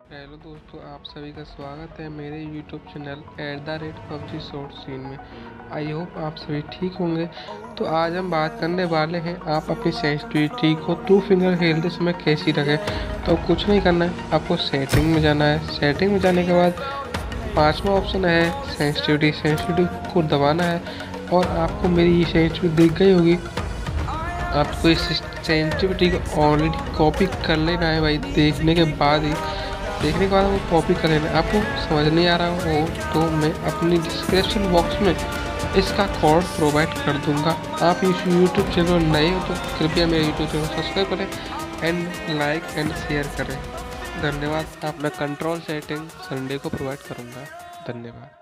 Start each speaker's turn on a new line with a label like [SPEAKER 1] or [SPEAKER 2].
[SPEAKER 1] Hello दोस्तों, आप सभी का स्वागत है मेरे YouTube channel @PUBG short scene में। आई होप आप सभी ठीक होंगे। तो आज हम बात करने वाले हैं आप अपनी सेंसिटिविटी को 2 फिंगर खेलते समय कैसी रखें। तो कुछ नहीं करना है, आपको सेटिंग में जाना है। सेटिंग में जाने के बाद 5वां ऑप्शन है सेंसिटिविटी को दबाना है और आपको मेरी ये सेंसिटिविटी दिख गई होगी। आपको इस सेंसिटिविटी को ऑलरेडी कॉपी कर लेना है भाई। देखने के बाद वो कॉपी कर लेना। आपको समझ नहीं आ रहा हो तो मैं अपनी डिस्क्रिप्शन बॉक्स में इसका कोड प्रोवाइड कर दूंगा। आप इस यूट्यूब चैनल नए हो तो कृपया मेरे यूट्यूब चैनल सब्सक्राइब करें एंड लाइक एंड शेयर करें। धन्यवाद। आप मैं कंट्रोल सेटिंग संडे को प्रोवाइड करूंगा। धन्यवाद।